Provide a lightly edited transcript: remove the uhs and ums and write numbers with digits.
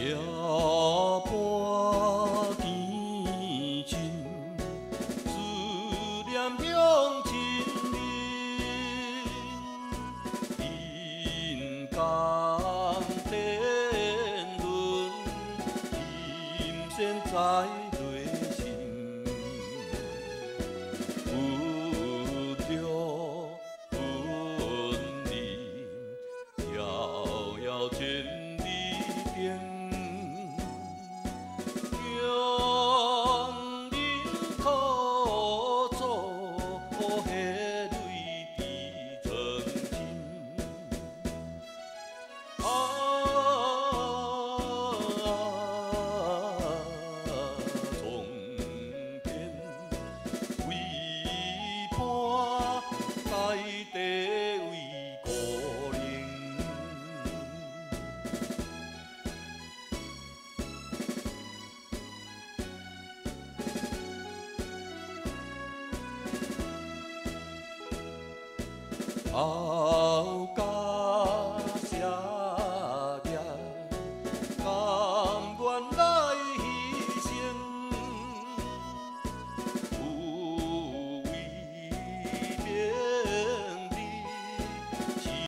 夜半甜心，思念向亲人，人间天伦，金线在内心，有着分离，遥遥千里边。强忍苦楚，血泪滴成金。从天为伴，大地为孤零。啊。